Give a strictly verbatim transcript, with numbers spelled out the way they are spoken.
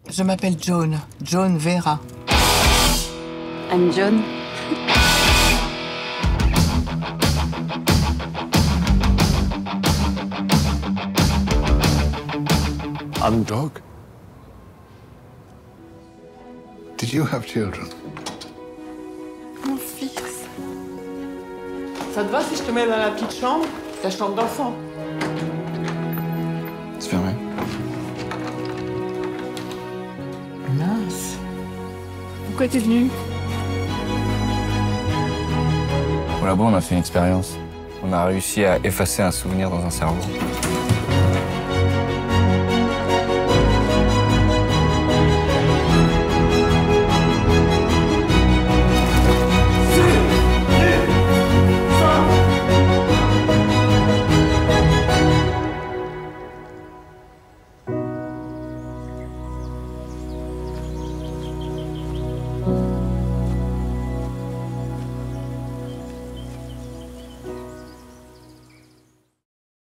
Je m'appelle Joan, Joan Vera. I'm Joan. I'm Doug. Did you have children? Mon fils. Ça te va si je te mets dans la petite chambre? Ta chambre d'enfant. C'est fermé. Mince. Pourquoi t'es venu? Au labo, on a fait une expérience. On a réussi à effacer un souvenir dans un cerveau.